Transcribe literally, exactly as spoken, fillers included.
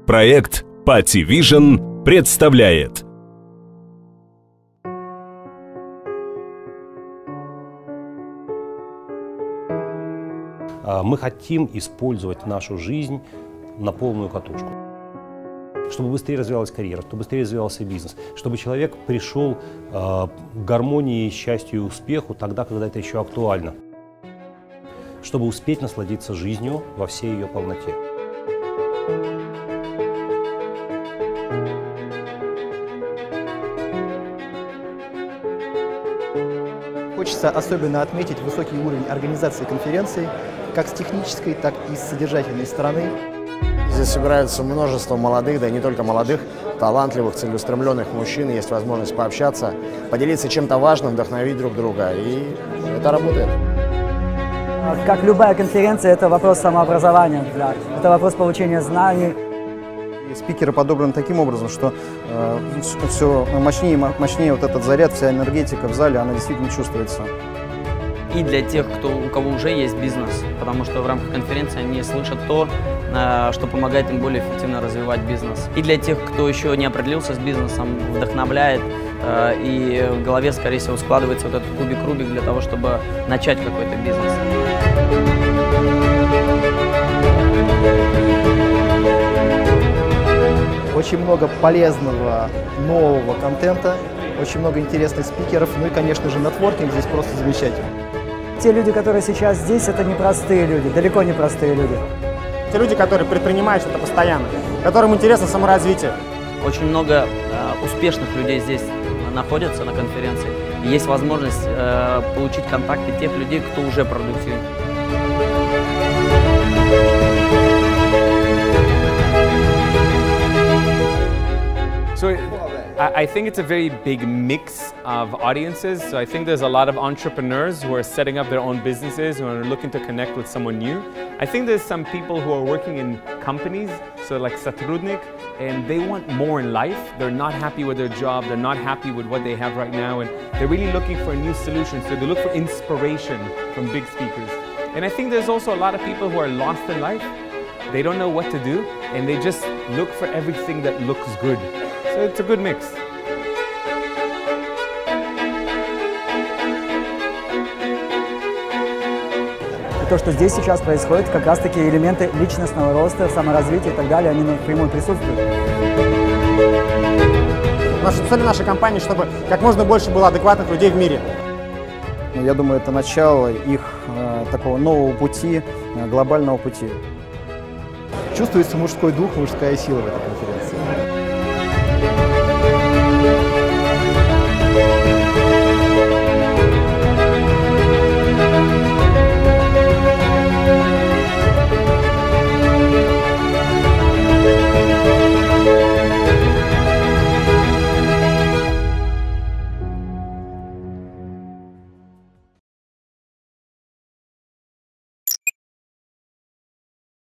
Проект Pativision представляет. Мы хотим использовать нашу жизнь на полную катушку. Чтобы быстрее развивалась карьера, чтобы быстрее развивался бизнес, чтобы человек пришел э, к гармонии, счастью и успеху тогда, когда это еще актуально. Чтобы успеть насладиться жизнью во всей ее полноте. Хочется особенно отметить высокий уровень организации конференции, как с технической, так и с содержательной стороны. Здесь собирается множество молодых, да и не только молодых, талантливых, целеустремленных мужчин. Есть возможность пообщаться, поделиться чем-то важным, вдохновить друг друга. И это работает. Как любая конференция, это вопрос самообразования, да. Это вопрос получения знаний. Спикеры подобраны таким образом, что э, все мощнее и мощнее вот этот заряд, вся энергетика в зале, она действительно чувствуется. И для тех, кто, у кого уже есть бизнес, потому что в рамках конференции они слышат то, что помогает им более эффективно развивать бизнес. И для тех, кто еще не определился с бизнесом, вдохновляет, и в голове, скорее всего, складывается вот этот кубик-рубик для того, чтобы начать какой-то бизнес. Очень много полезного, нового контента, очень много интересных спикеров, ну и, конечно же, нетворкинг здесь просто замечательный. Те люди, которые сейчас здесь, это непростые люди, далеко не простые люди. Те люди, которые предпринимают что-то постоянно, которым интересно саморазвитие. Очень много э, успешных людей здесь находятся на конференции. И есть возможность э, получить контакты тех людей, кто уже продуктивен. So I think it's a very big mix of audiences. So I think there's a lot of entrepreneurs who are setting up their own businesses, who are looking to connect with someone new. I think there's some people who are working in companies, so like Satrudnik, and they want more in life. They're not happy with their job, they're not happy with what they have right now, and they're really looking for a new solution. So they look for inspiration from big speakers. And I think there's also a lot of people who are lost in life. They don't know what to do, and they just look for everything that looks good. So it's a good mix. То, что здесь сейчас происходит, как раз-таки элементы личностного роста, саморазвития и так далее, они напрямую присутствуют. Наша цель нашей компании, чтобы как можно больше было адекватных людей в мире. Я думаю, это начало их э, такого нового пути, э, глобального пути. Чувствуется мужской дух, мужская сила в этой конференции.